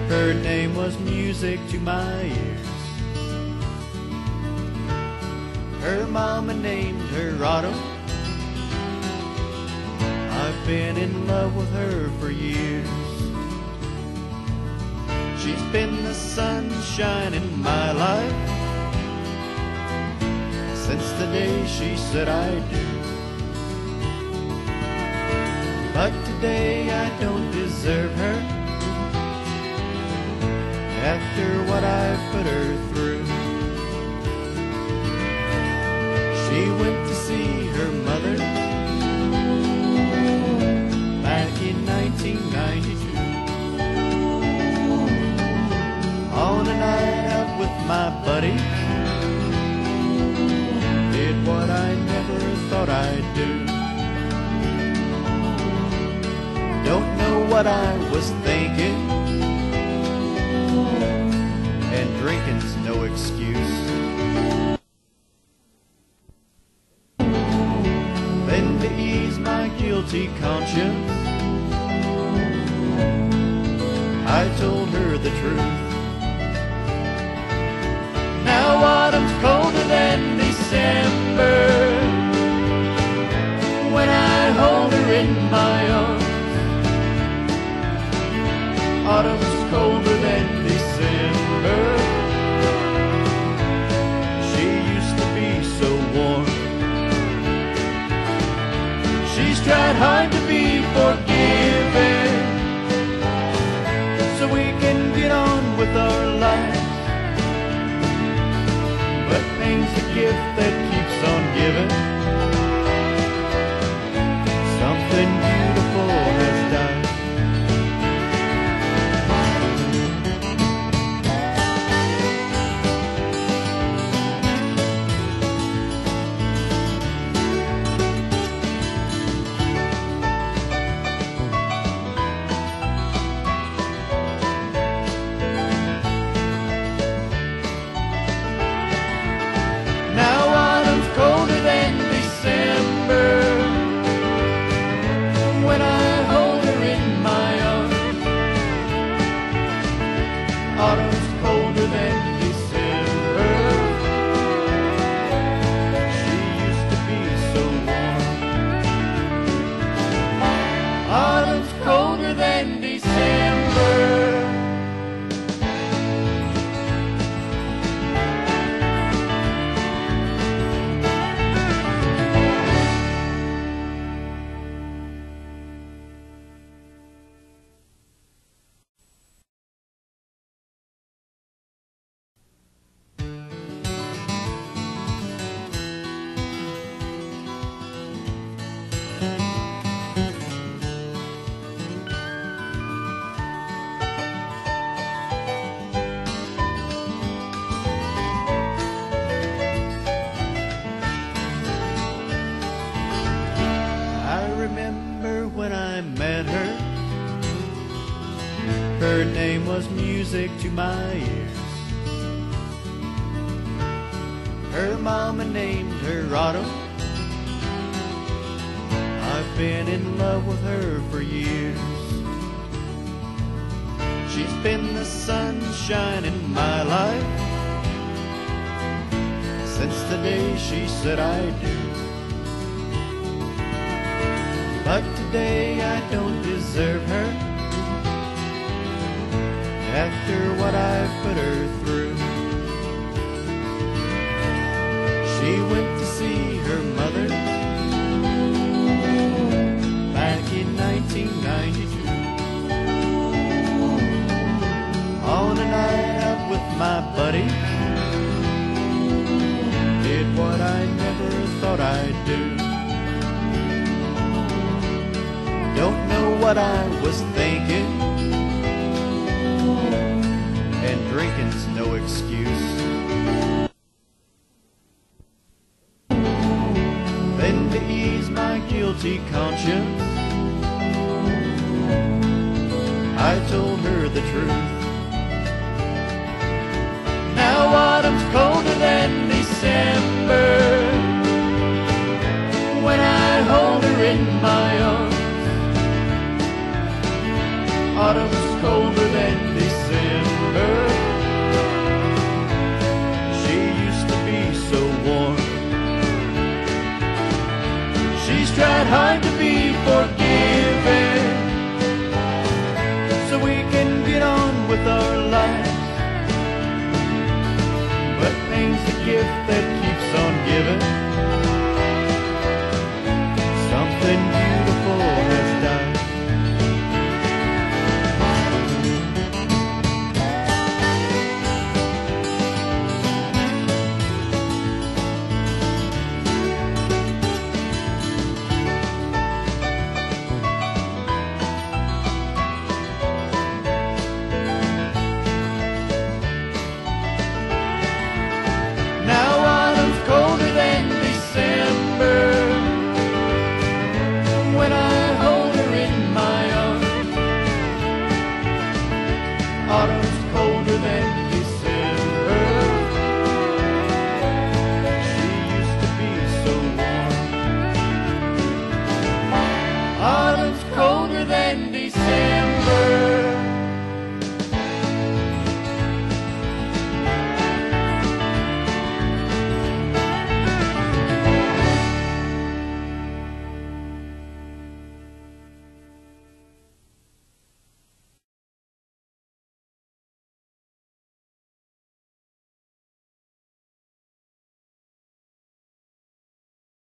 Her name was music to my ears. Her mama named her Autumn. I've been in love with her for years. She's been the sunshine in my life since the day she said I do. But today I don't deserve her after what I've put her through. She went to see her mother back in 1992 on a night out with my buddies. Did what I never thought I'd do. Don't know what I was thinking, and drinking's no excuse. Then to ease my guilty conscience, I told her the truth. Now autumn's colder than December when I hold her in my arms. Autumn's colder than December. She used to be so warm. She's tried hard to be forgiving so we can get on with our lives. But pain's a gift that keeps on giving. Something beautiful has died. Autumn's colder than December. She used to be so warm. Autumn's colder than December. Her name was music to my ears. Her mama named her Autumn. I've been in love with her for years. She's been the sunshine in my life since the day she said I do. But today I don't deserve her after what I've put her through. She went to see her mother back in 1992 on a night out with my buddies. Did what I never thought I'd do. Don't know what I was thinking, and drinking's no excuse. Then to ease my guilty conscience, I told her the truth. Now autumn's colder than December when I hold her in my arms. Autumn's colder than December. with our lives. But pain's the gift that keeps on giving. Something beautiful has died. Now autumn's colder than December. When I hold her in my arms, autumn's